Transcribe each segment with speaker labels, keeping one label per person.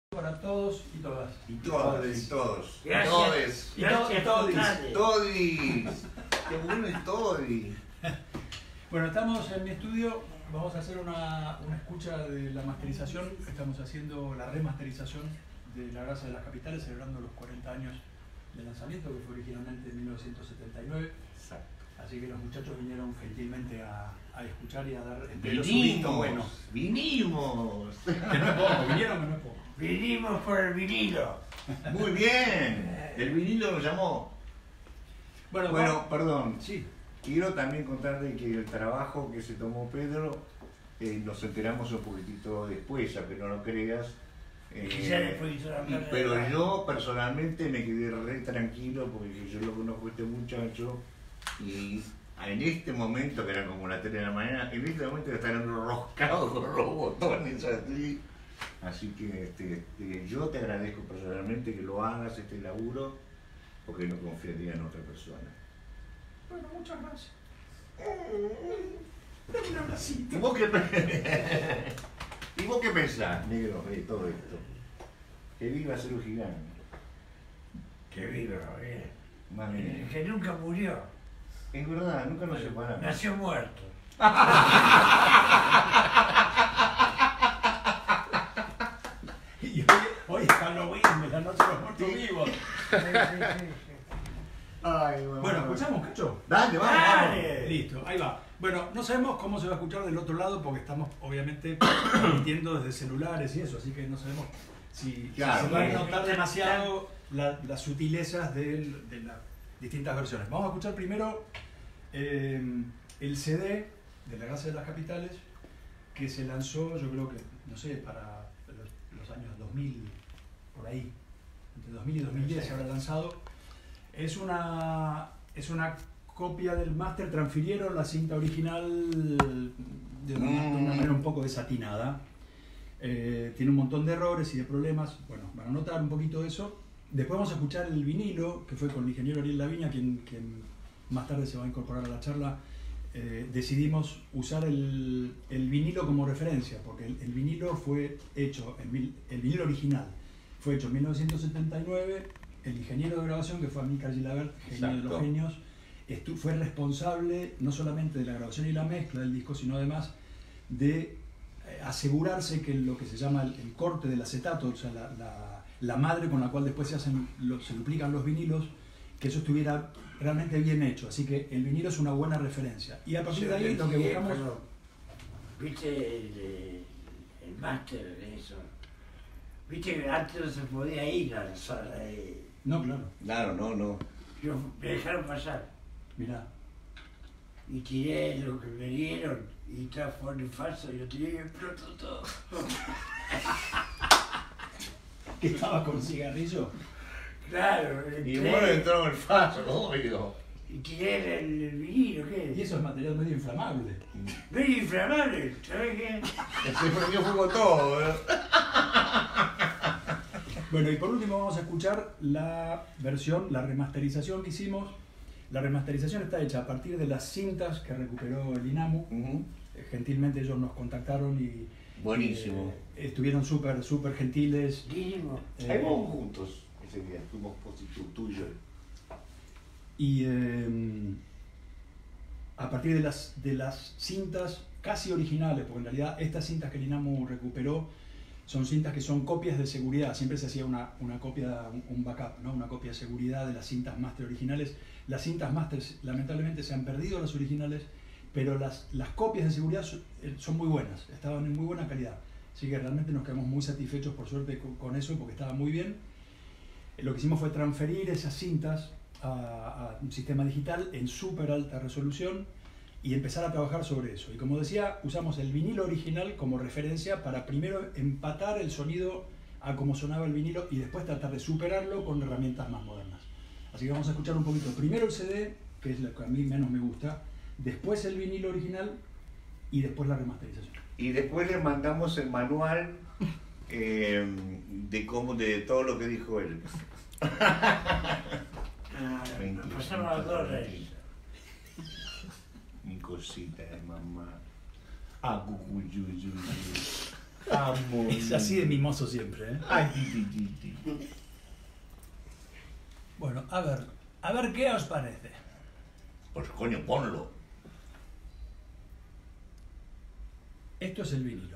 Speaker 1: Para todos y todas.
Speaker 2: Y todas, y todos.
Speaker 3: Gracias.
Speaker 1: Y todis.
Speaker 2: Todis. Qué bueno el todis.
Speaker 1: Bueno, estamos en mi estudio. Vamos a hacer una escucha de la masterización. Estamos haciendo la remasterización de La Grasa de las Capitales, celebrando los 40 años del lanzamiento, que fue originalmente en 1979.
Speaker 2: Exacto.
Speaker 1: Así que los muchachos vinieron gentilmente a escuchar y a dar el su visto bueno.
Speaker 2: Vinimos.
Speaker 1: Que no es poco, vinieron que no es poco.
Speaker 3: Vinimos por el vinilo.
Speaker 2: Muy bien. El vinilo lo llamó. Bueno, perdón.
Speaker 1: Sí.
Speaker 2: Quiero también contarle que el trabajo que se tomó Pedro, nos enteramos un poquitito después, aunque no lo creas. Pero yo personalmente me quedé re tranquilo porque yo lo conozco a este muchacho y en este momento, que era como las 3 de la mañana, en este momento están enroscados con los botones así. Así que yo te agradezco personalmente que lo hagas este laburo, porque no confiaría en otra persona.
Speaker 1: Bueno, muchas gracias. Dame un abracito.
Speaker 2: ¿Y vos qué pensás, negro, de todo esto? Que viva Cerú Girán.
Speaker 3: Que viva,
Speaker 2: Mami.
Speaker 3: que nunca murió.
Speaker 2: Es verdad, nunca nos separamos.
Speaker 3: Nació muerto.
Speaker 1: Y hoy es Halloween, la noche de los muertos vivos.
Speaker 2: Ay,
Speaker 1: Bueno, ¿escuchamos, Cacho?
Speaker 2: Dale, vamos.
Speaker 3: Dale.
Speaker 1: Listo, ahí va. Bueno, no sabemos cómo se va a escuchar del otro lado porque estamos obviamente transmitiendo desde celulares y eso, así que no sabemos si
Speaker 2: Claro,
Speaker 1: se va a notar demasiado las sutilezas de las distintas versiones. Vamos a escuchar primero el CD de La Grasa de las Capitales, que se lanzó, yo creo que, no sé, para los años 2000, por ahí, entre 2000 y 2010 se habrá lanzado. Es una copia del máster, transfirieron la cinta original de una manera un poco desatinada. Tiene un montón de errores y de problemas. Bueno, van a notar un poquito eso. Después vamos a escuchar el vinilo, que fue con el ingeniero Ariel Laviña, quien más tarde se va a incorporar a la charla. Decidimos usar el vinilo como referencia, porque el vinilo fue hecho, el vinilo original fue hecho en 1979. El ingeniero de grabación, que fue Amílcar Gilabert, genio de los genios, fue responsable no solamente de la grabación y la mezcla del disco, sino además de asegurarse que lo que se llama el corte del acetato, o sea, la madre con la cual después se duplican los vinilos, que eso estuviera realmente bien hecho. Así que el vinilo es una buena referencia. Y a partir de ahí lo que buscamos...
Speaker 3: ¿Viste el máster de eso? ¿Viste que antes no se podía ir a la sala de...
Speaker 1: No, claro.
Speaker 2: Claro, no.
Speaker 3: Me dejaron pasar.
Speaker 1: Mirá.
Speaker 3: Y tiré lo que me dieron y estaba fuera en falso y lo tiré y explotó todo.
Speaker 1: ¿Que estaba con cigarrillo?
Speaker 3: Claro.
Speaker 2: Y bueno, entró en el faso, obvio.
Speaker 3: Y tiré el vinilo, ¿qué?
Speaker 1: Y eso es material medio inflamable.
Speaker 3: Medio inflamable, ¿sabes qué?
Speaker 2: Se prendió fuego todo, ¿eh?
Speaker 1: Bueno, y por último vamos a escuchar la versión, la remasterización que hicimos. La remasterización está hecha a partir de las cintas que recuperó el INAMU. Gentilmente ellos nos contactaron y...
Speaker 2: Buenísimo.
Speaker 1: Estuvieron súper gentiles.
Speaker 3: Mínimo.
Speaker 2: Ahí vamos juntos ese día, fuimos tuyo.
Speaker 1: Y a partir de las cintas casi originales, porque en realidad estas cintas que el INAMU recuperó son cintas que son copias de seguridad. Siempre se hacía una copia, un backup, ¿no? Una copia de seguridad de las cintas máster originales. Las cintas máster lamentablemente se han perdido, las originales, pero las copias de seguridad son muy buenas, estaban en muy buena calidad. Así que realmente nos quedamos muy satisfechos por suerte con eso, porque estaba muy bien. Lo que hicimos fue transferir esas cintas a un sistema digital en súper alta resolución y empezar a trabajar sobre eso. Y como decía, usamos el vinilo original como referencia para primero empatar el sonido a cómo sonaba el vinilo y después tratar de superarlo con herramientas más modernas. Así que vamos a escuchar un poquito primero el CD, que es lo que a mí menos me gusta, después el vinilo original y después la remasterización.
Speaker 2: Y después le mandamos el manual de todo lo que dijo él.
Speaker 3: Pasaron las 2 reyes.
Speaker 2: Mi cosita de mamá. Ah, cucuyuyuyu. Amo.
Speaker 1: Es así de mimoso siempre, ¿eh?
Speaker 2: Ay, ti.
Speaker 1: Bueno, a ver qué os parece.
Speaker 2: Pues coño, ponlo.
Speaker 1: Esto es el vinilo.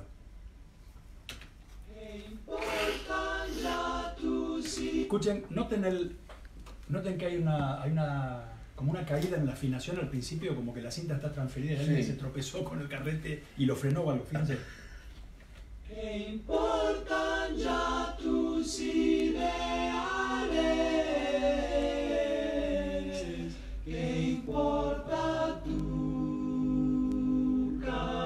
Speaker 1: Escuchen, noten que hay una como una caída en la afinación al principio, como que la cinta está transferida y alguien
Speaker 2: Sí.
Speaker 1: se tropezó con el carrete y lo frenó o algo, fíjense.
Speaker 4: ¿Qué importan ya tus ideales? ¿Qué importa tu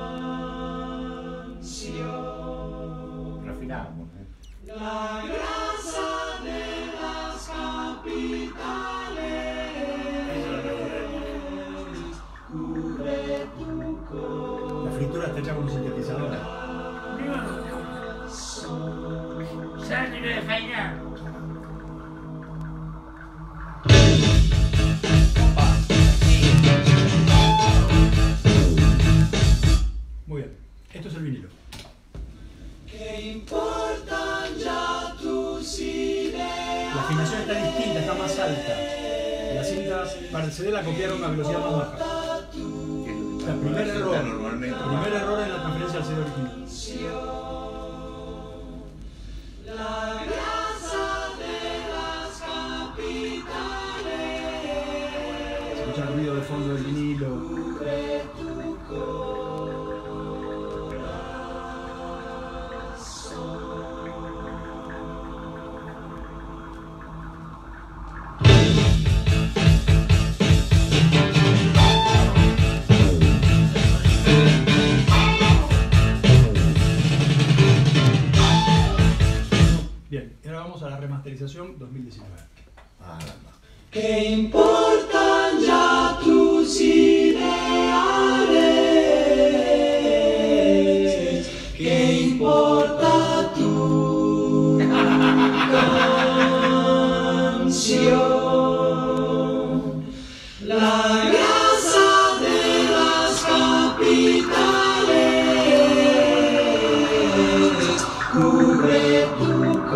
Speaker 4: canción?
Speaker 2: Refinamos, ¿eh?
Speaker 4: La grasa de las capitales cubre tu corazón.
Speaker 1: La fritura está hecha con un sintetizador.
Speaker 3: Sáquenlo de faena.
Speaker 1: Muy bien, esto es el vinilo.
Speaker 4: ¿Qué importan ya tus ideas?
Speaker 1: La afinación está distinta, está más alta. La cinta para el CD la copiaron a velocidad más baja.
Speaker 2: Que es lo que
Speaker 1: O sea,
Speaker 2: pasa con la cinta normalmente.
Speaker 1: primer error en la transferencia al CD original.
Speaker 4: La grasa de las capitales
Speaker 1: Se escucha el ruido de fondo del vinilo.
Speaker 4: cubre tu
Speaker 1: Bien, y ahora vamos a la remasterización 2019.
Speaker 2: Ah, no.
Speaker 4: ¿Qué importan ya tus ideales? ¿Qué importa tu canción? La grasa de las capitales cubre tu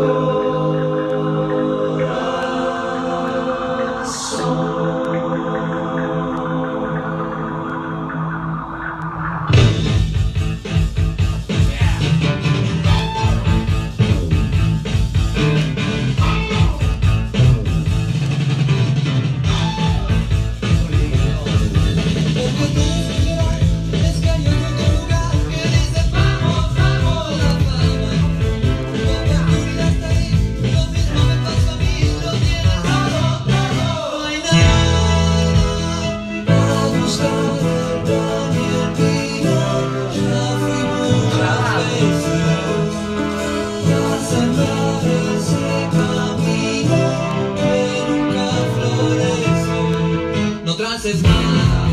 Speaker 5: No traces nada.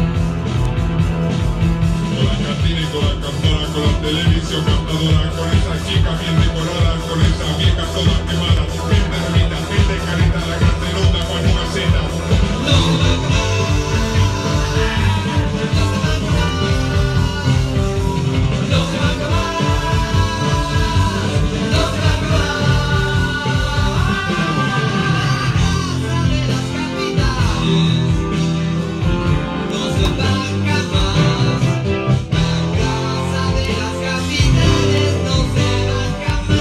Speaker 6: Con la cantina y con la cantora, con la televisión captadora, con esas chicas bien decoradas, con esas viejas todas quemadas, bien termitas, bien de carita, la carterota con una cena.
Speaker 5: La casa de las capitales no se va a acabar.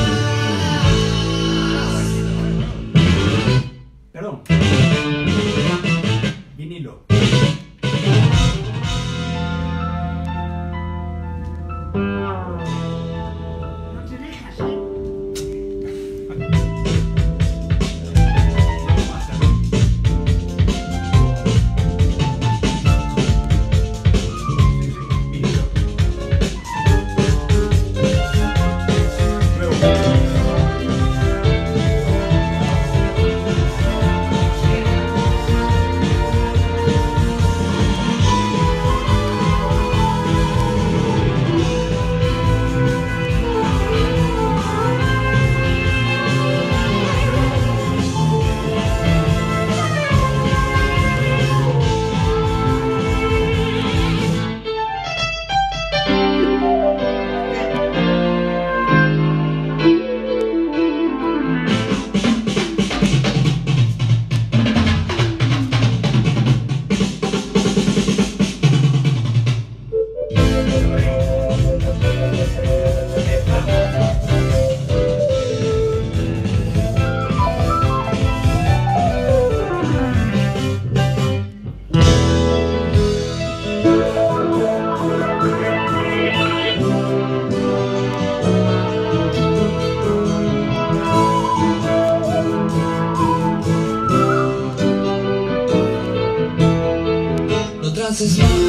Speaker 4: trances más.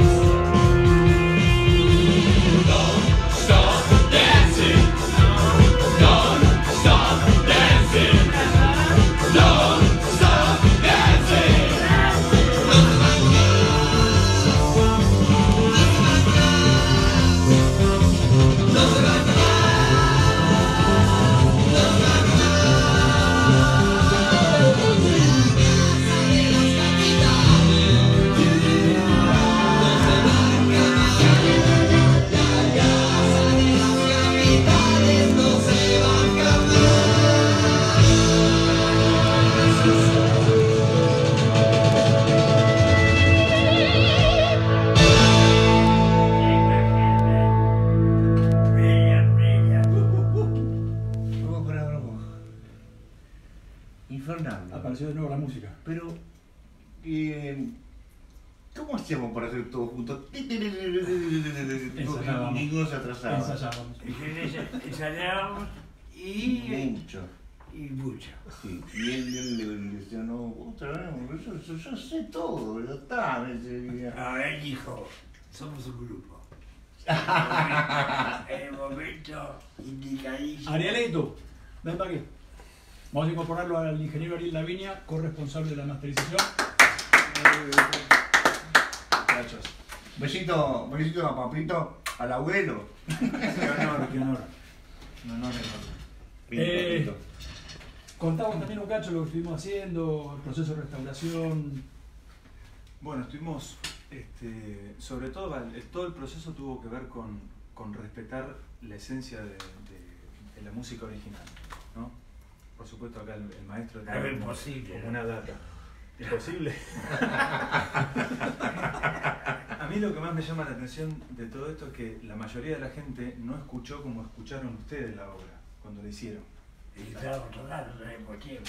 Speaker 2: Infernal.
Speaker 1: Apareció de nuevo la música.
Speaker 2: Pero, ¿cómo hacemos para hacer todo juntos?
Speaker 1: Ensayábamos.
Speaker 2: Ninguno se atrasaba.
Speaker 1: Ensayábamos.
Speaker 3: Ensayábamos y
Speaker 2: Mucho.
Speaker 3: mucho.
Speaker 2: Sí. Y él le decía, no, otra vez, yo sé todo, ya está. Me decía.
Speaker 3: Ahora él dijo, somos un grupo. En el momento indicadísimo.
Speaker 1: Arielito, ven para aquí. Vamos a incorporarlo al ingeniero Ariel Laviña, corresponsable de la masterización. Gracias.
Speaker 2: Besito a papito, al abuelo.
Speaker 1: Qué honor, qué honor.
Speaker 7: Un honor enorme.
Speaker 2: Papito.
Speaker 1: Contamos también un cacho lo que estuvimos haciendo, el proceso de restauración.
Speaker 7: Bueno, estuvimos, sobre todo, todo el proceso tuvo que ver con respetar la esencia de la música original, ¿no? Por supuesto acá el maestro
Speaker 3: Es imposible,
Speaker 7: como
Speaker 3: ¿no?
Speaker 7: una data. Imposible. A mí lo que más me llama la atención de todo esto es que la mayoría de la gente no escuchó como escucharon ustedes la obra cuando la hicieron.
Speaker 3: Y estábamos tocando al mismo tiempo.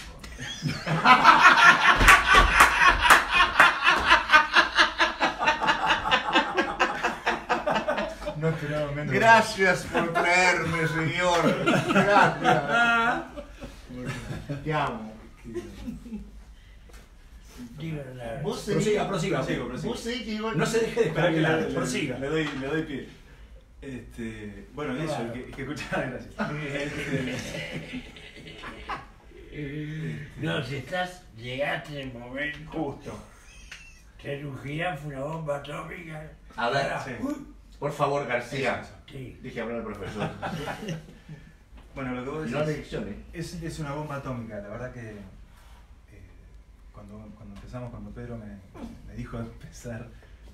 Speaker 7: No esperaba menos.
Speaker 2: Gracias por traerme, señor. Gracias. Te amo.
Speaker 3: Digo la verdad.
Speaker 2: Vos
Speaker 1: Prosiga, prosiga.
Speaker 7: Prosigo.
Speaker 2: Vos seguís que digo,
Speaker 1: No se deje de
Speaker 7: Espera que
Speaker 1: descargar, prosiga.
Speaker 7: le doy pie. Bueno, eso, el que escuchaba, gracias.
Speaker 3: No, si llegaste en el momento.
Speaker 7: Justo.
Speaker 3: Ser un jirafa, una bomba atómica.
Speaker 2: A ver,
Speaker 7: Sí.
Speaker 2: por favor, García.
Speaker 3: Sí.
Speaker 2: Dije hablar al profesor.
Speaker 7: Bueno, lo que vos
Speaker 2: No
Speaker 7: decís
Speaker 2: lecciones.
Speaker 7: es una bomba atómica. La verdad que cuando empezamos, cuando Pedro me dijo de empezar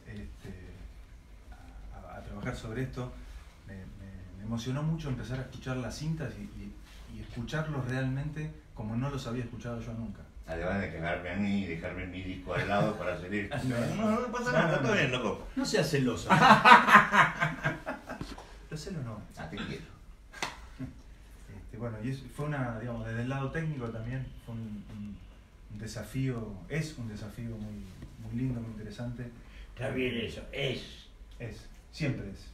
Speaker 7: a trabajar sobre esto, me emocionó mucho empezar a escuchar las cintas y escucharlos realmente como no los había escuchado yo nunca.
Speaker 2: Además de cagarme a mí y dejarme mi disco al lado para hacer esto. No pasa
Speaker 7: No,
Speaker 2: nada,
Speaker 7: no,
Speaker 2: todo
Speaker 7: no.
Speaker 2: bien, loco.
Speaker 1: No seas celoso.
Speaker 7: Lo sé o no.
Speaker 2: Ah, te quiero.
Speaker 7: Bueno, y fue digamos, desde el lado técnico también, fue un desafío, es un desafío muy lindo, muy interesante.
Speaker 3: Está bien eso,
Speaker 7: Siempre es.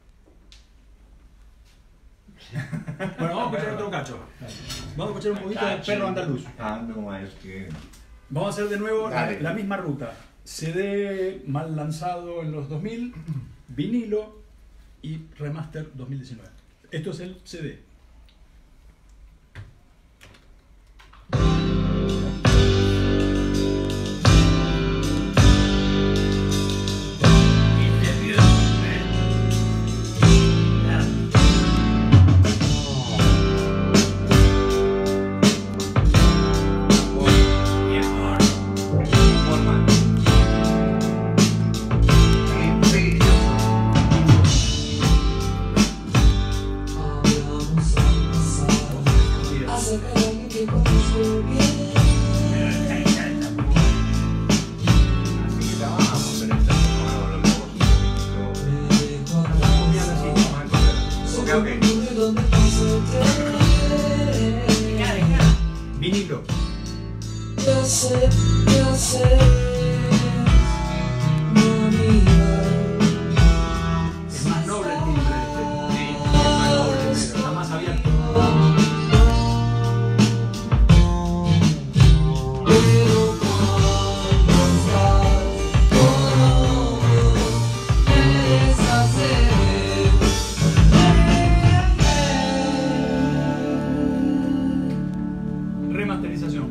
Speaker 1: Bueno, vamos a escuchar otro cacho. Vamos a escuchar un poquito de Perro Andaluz.
Speaker 2: Ah, no, es que.
Speaker 1: Vamos a hacer de nuevo
Speaker 2: Dale.
Speaker 1: la misma ruta. CD mal lanzado en los 2000, vinilo y remaster 2019. Esto es el CD.
Speaker 4: Acerca de alguien que conozco bien. Me dejo atrás.
Speaker 2: Ok.
Speaker 4: De donde pasa el tren.
Speaker 1: Vinilo.
Speaker 4: Ya sé, mi amiga.
Speaker 1: Es más noble el timbre este. Sí, es más noble, pero está más abierto.
Speaker 4: Pero cuando estás con
Speaker 1: organización.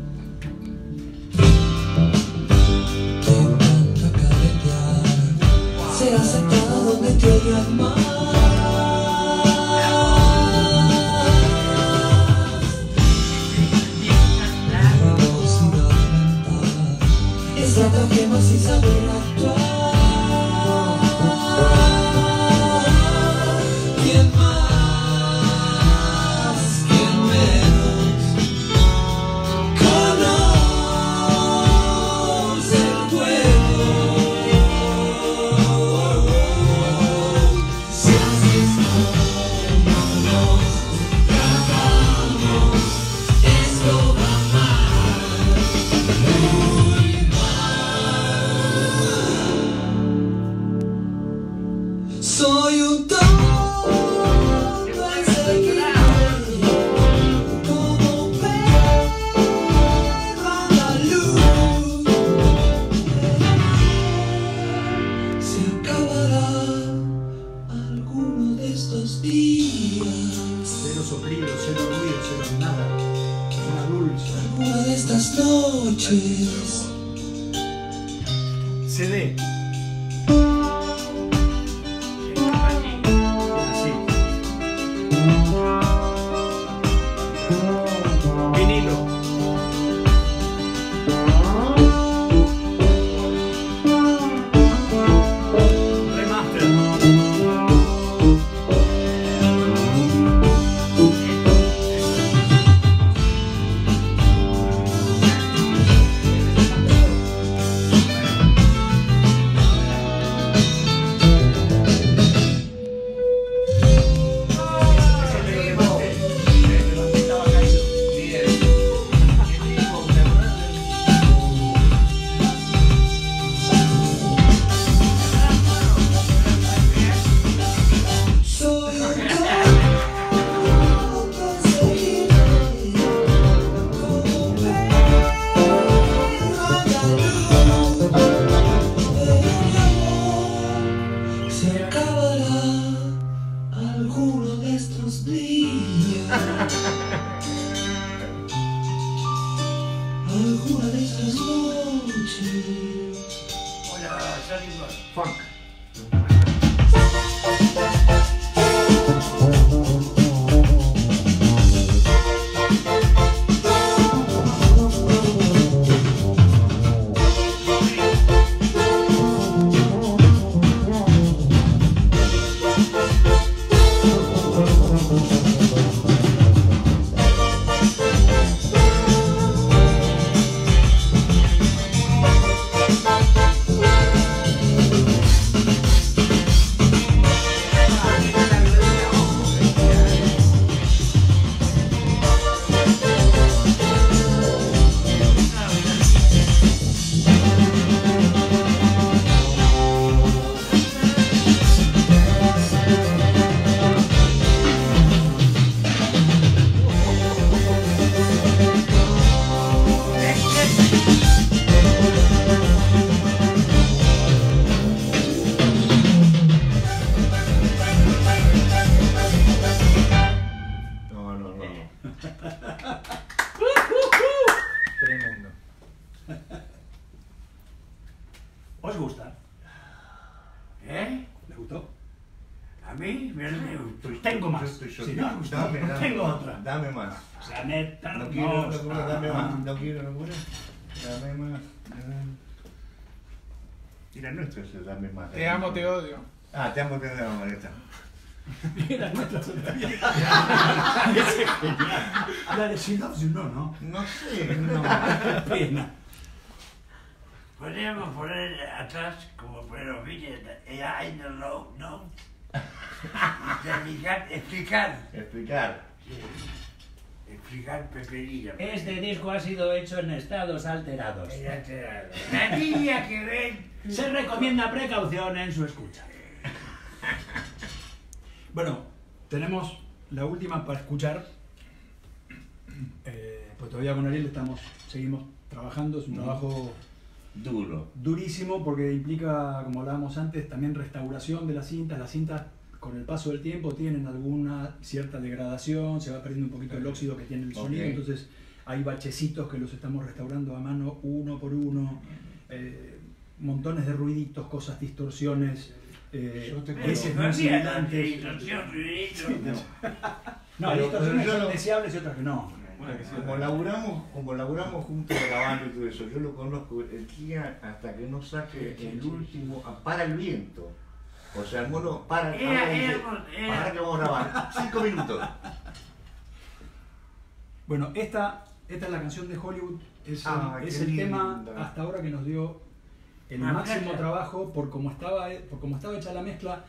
Speaker 4: Te encanta caretear, ser aceptado donde te odian más. Velocidad mental, estratagemas sin saber actuar. ¿Quién más? ¿Quién menos? Conoce el juego. Si haces como nos tratamos, esto va mal, muy mal. Soy un tonto enseguida, como un perro andaluz. Se acabará alguno de estos días,
Speaker 1: Cero soplido, cero ruido, cero nada. Una dulce.
Speaker 4: alguna de estas noches.
Speaker 1: CD. Así. Vinilo. Remaster.
Speaker 4: Soy un tonto enseguida, como un perro andaluz. Pero mi amor, se acabará alguno de estos días, alguna de estas noches.
Speaker 3: Hola, salimos.
Speaker 2: Funk. No, no, no.
Speaker 7: Tremendo.
Speaker 1: ¿Os gusta?
Speaker 3: ¿Eh?
Speaker 1: ¿Le gustó?
Speaker 3: ¿A mí? Me gustó.
Speaker 1: Pues tengo más.
Speaker 2: Yo-
Speaker 1: Si no os gustó,
Speaker 2: dame,
Speaker 1: tengo otra.
Speaker 2: Dame más.
Speaker 1: O sea, neta,
Speaker 2: No quiero
Speaker 1: hermosa.
Speaker 2: locura, dame más. No quiero locura. Dame más. Mira, nuestro es el dame más.
Speaker 8: Te amo, te odio.
Speaker 2: Ah, te amo, te odio, ya está.
Speaker 1: Era nuestra tontería. Ese es genial. La de She Loves You no.
Speaker 2: No sé, no.
Speaker 1: Qué pena.
Speaker 3: Podríamos poner atrás, como fueron Villa, I don't know, no. Explicar.
Speaker 2: Explicar.
Speaker 3: Sí. Explicar Peperilla.
Speaker 9: Este disco ha sido hecho en estados alterados.
Speaker 3: La niña que ven.
Speaker 9: Se recomienda precaución en su escucha.
Speaker 1: Bueno, tenemos la última para escuchar. Pues todavía con Ariel seguimos trabajando. Es un trabajo
Speaker 2: Duro.
Speaker 1: durísimo porque implica, como hablábamos antes, también restauración de las cintas. Las cintas con el paso del tiempo tienen alguna cierta degradación, se va perdiendo un poquito el óxido que tiene el sonido,
Speaker 2: Ok.
Speaker 1: entonces hay bachecitos que los estamos restaurando a mano uno por uno, montones de ruiditos, cosas, distorsiones, veces muy sibilantes. No, hay distorsiones son deseables y otras que no.
Speaker 2: Como laburamos juntos grabando y todo eso, yo lo conozco el día hasta que no saque el último, para el viento. O sea, el mono para que vamos a grabar 5 minutos.
Speaker 1: Bueno, esta es la canción de Hollywood, es el tema hasta ahora que nos dio el máximo trabajo por cómo estaba hecha la mezcla,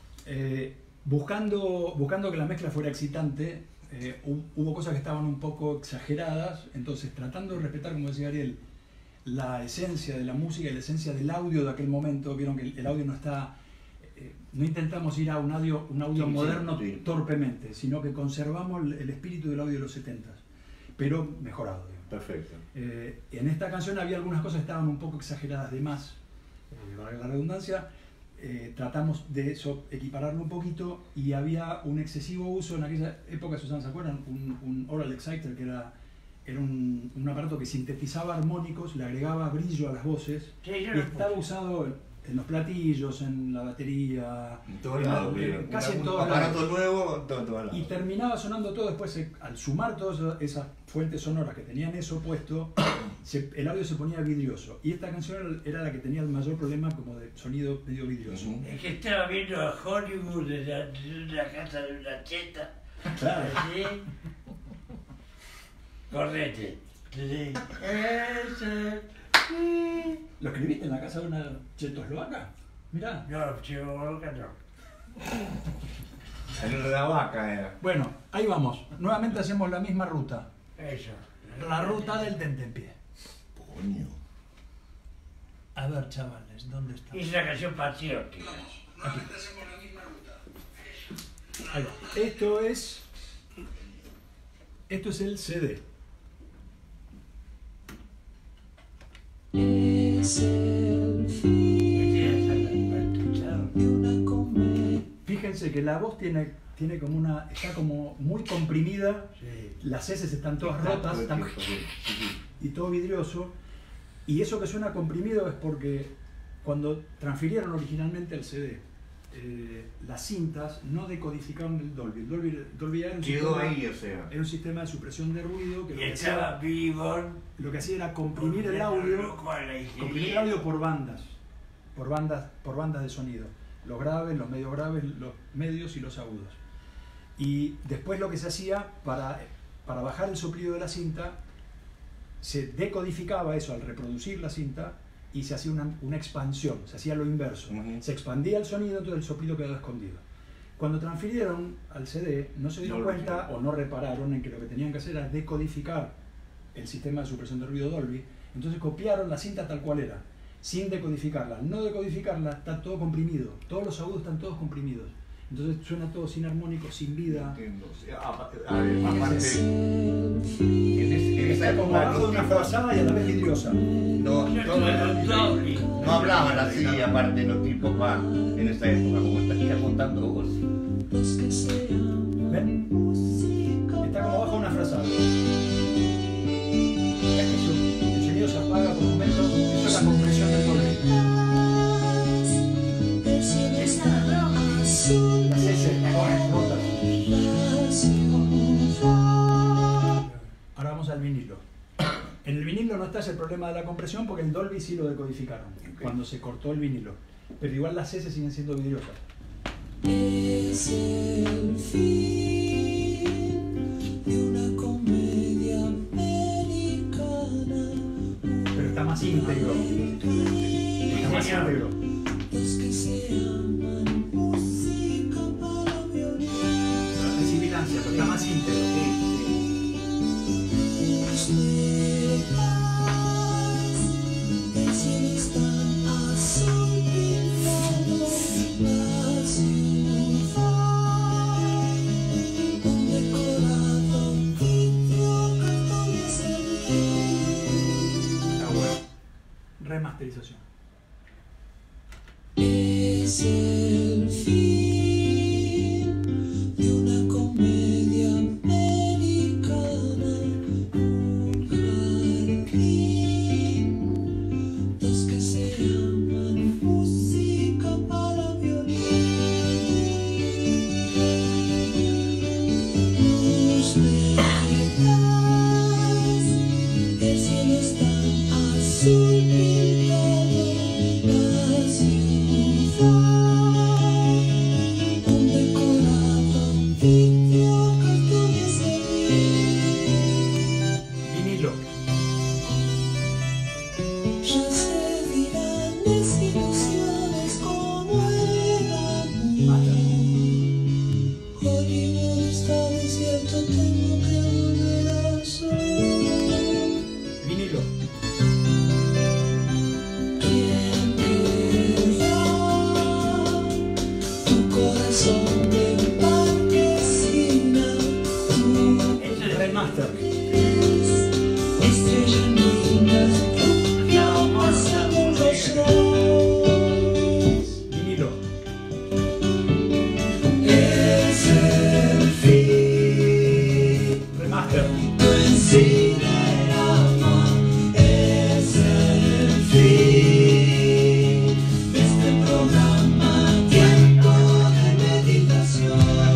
Speaker 1: buscando que la mezcla fuera excitante. Hubo cosas que estaban un poco exageradas, entonces tratando de respetar, como decía Ariel, la esencia de la música y la esencia del audio de aquel momento. Vieron que el audio no está, no intentamos ir a un audio moderno torpemente, sino que conservamos el espíritu del audio de los 70s, pero mejorado, digamos.
Speaker 2: Perfecto.
Speaker 1: En esta canción había algunas cosas que estaban un poco exageradas de más, valga la redundancia. Tratamos de eso, equipararlo un poquito, y había un excesivo uso en aquella época, Susana, ¿se acuerdan? Un Oral Exciter, que era un aparato que sintetizaba armónicos, le agregaba brillo a las voces, y estaba usado en los platillos, en la batería,
Speaker 2: en todos lados,
Speaker 1: casi en todos
Speaker 2: lados. Aparato nuevo, todos lados.
Speaker 1: Y terminaba sonando todo después, al sumar todas esas fuentes sonoras que tenían eso puesto, el audio se ponía vidrioso. Y esta canción era la que tenía el mayor problema como de sonido medio vidrioso.
Speaker 3: Es que estaba viendo a Hollywood desde la casa de una cheta.
Speaker 1: Claro.
Speaker 3: ¿Sí? Correte. Sí.
Speaker 1: ¿Lo escribiste en la casa de una checoslovaca? Mirá.
Speaker 3: No, checoslovaca no.
Speaker 2: En la vaca era.
Speaker 1: Bueno, ahí vamos. Nuevamente hacemos la misma ruta.
Speaker 3: Eso.
Speaker 1: La ruta del tentempié.
Speaker 2: Coño.
Speaker 1: A ver, chavales, ¿dónde está?
Speaker 3: Es una canción patriótica.
Speaker 1: Aquí. Ahí va. Esto es el CD.
Speaker 4: Es el fin de una comedia.
Speaker 1: Fíjense que la voz tiene como está como muy comprimida,
Speaker 3: Sí.
Speaker 1: las heces están todas rotas, están y todo vidrioso, y eso que suena comprimido es porque cuando transfirieron originalmente el CD, las cintas no decodificaron el Dolby. El Dolby era un
Speaker 2: Quedó
Speaker 1: sistema,
Speaker 2: ahí, o sea.
Speaker 1: era un sistema de supresión de ruido que
Speaker 3: Y estaba vivo.
Speaker 1: lo que hacía era comprimir el audio por bandas de sonido, los graves, los medio graves, los medios y los agudos. Y después lo que se hacía para bajar el soplido de la cinta, se decodificaba eso al reproducir la cinta y se hacía una expansión, se hacía lo inverso. Se expandía el sonido, entonces el soplido quedaba escondido. Cuando transfirieron al CD, no se dieron cuenta o no repararon en que lo que tenían que hacer era decodificar el sistema de supresión de ruido Dolby, entonces copiaron la cinta tal cual era, sin decodificarla. Al no decodificarla, está todo comprimido, todos los agudos están todos comprimidos. Entonces suena todo sin armónico, sin vida.
Speaker 2: Entiendo. O sea, aparte,
Speaker 1: Está como abajo de una frazada y a la vez vidriosa.
Speaker 2: no hablaban así, aparte los tipos más en esa época, como estás contando vos.
Speaker 1: ¿Ven? Está como abajo de una frazada. El sonido se apaga por momentos, eso es la compresión del Dolby. Las heces rotas. Ahora vamos al vinilo. En el vinilo no está ese problema de la compresión porque el Dolby sí lo decodificaron cuando se cortó el vinilo. Pero igual las heces siguen siendo vidriosas.
Speaker 4: Es el fin de una comedia americana.
Speaker 1: Pero está más íntegro. Está más íntegro.
Speaker 4: Los que se aman, música para violín.
Speaker 1: Es sibilancia, pero está más íntegro.
Speaker 4: El cielo es tan azul pintado, la ciudad, un decorado vidrio, cartones
Speaker 1: Está bueno. Remasterización.
Speaker 4: es el fin de una comedia americana. cielo es tan azul pintado, la ciudad, un decorado vidrio, cartones de
Speaker 1: Vinilo.
Speaker 4: ya se dirán desilusiones como el amor. Hollywood está desierto, tengo que volver al sol.
Speaker 1: Vinilo.
Speaker 4: ¿Quién querrá tu corazón de marquesina? Tú
Speaker 1: Remaster.
Speaker 4: eres estrella linda, rubia más amorosa.
Speaker 1: Vinilo.
Speaker 4: Es el fin.
Speaker 1: Remaster.
Speaker 4: Tu incinerama es el fin de este programa, tiempo de meditación.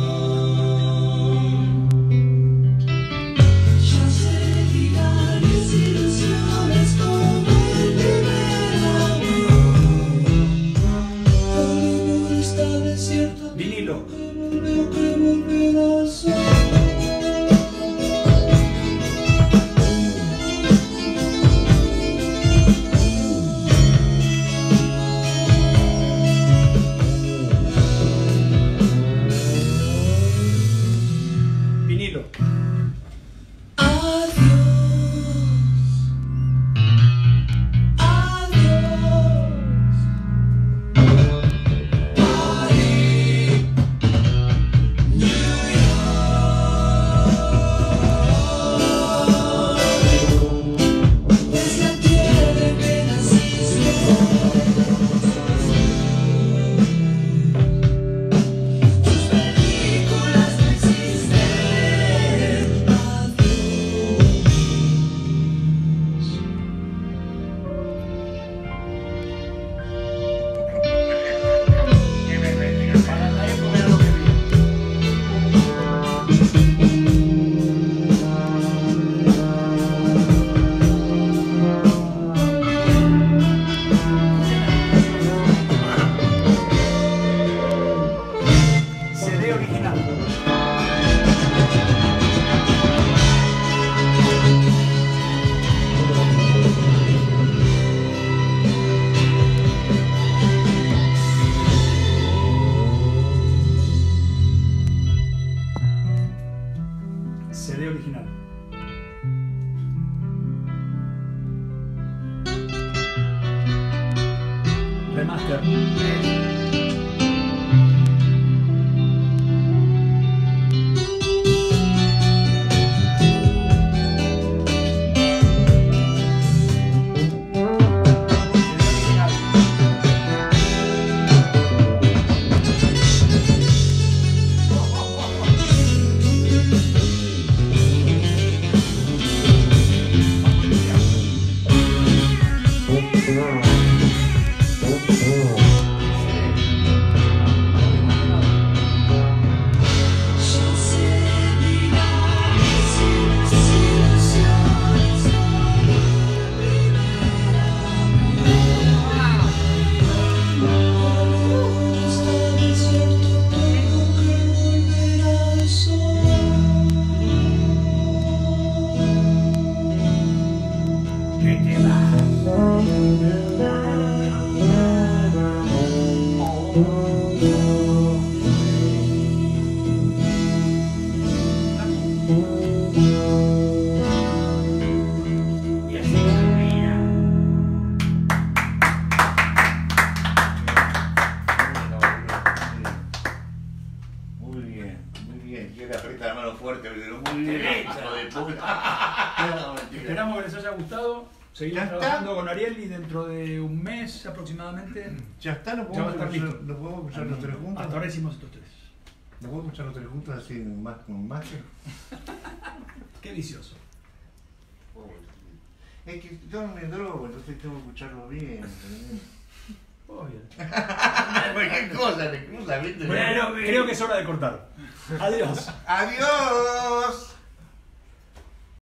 Speaker 4: Ya se dirán desilusiones como el primer amor. Hollywood está desierto,
Speaker 1: Vinilo.
Speaker 4: tengo que volver al sol.
Speaker 1: Vinilo.
Speaker 4: Adiós, adiós, París, New York, es la tierra en que naciste. Tus películas no existen.
Speaker 1: CD original. CD original. Remaster.
Speaker 4: Ya se dirán desilusiones como el primer amor. Hollywood está desierto, tengo que volver al sol.
Speaker 3: ¿Qué te va? Y así termina.
Speaker 2: Muy bien, muy bien. Yo le aprieta la mano fuerte, pero muy bien. Hijo de puta. No, mentira.
Speaker 1: Esperamos que les haya gustado. Seguimos
Speaker 2: Ya está.
Speaker 1: trabajando con Ariel y dentro de un mes aproximadamente.
Speaker 2: Ya está, no
Speaker 1: Ya va a
Speaker 2: podemos
Speaker 1: estar
Speaker 2: escuchar,
Speaker 1: listo.
Speaker 2: no podemos escuchar los tres juntos.
Speaker 1: Hasta ahora hicimos estos tres.
Speaker 2: No podemos escuchar los tres juntos así más con más.
Speaker 1: Qué vicioso.
Speaker 2: Es que yo no me drogo, entonces tengo que escucharlo bien. ¿entendés?
Speaker 1: Obvio.
Speaker 2: Cualquier cosa me cruza, ¿viste?
Speaker 1: Bueno, creo que es hora de cortar. Adiós.
Speaker 2: ¡Adiós!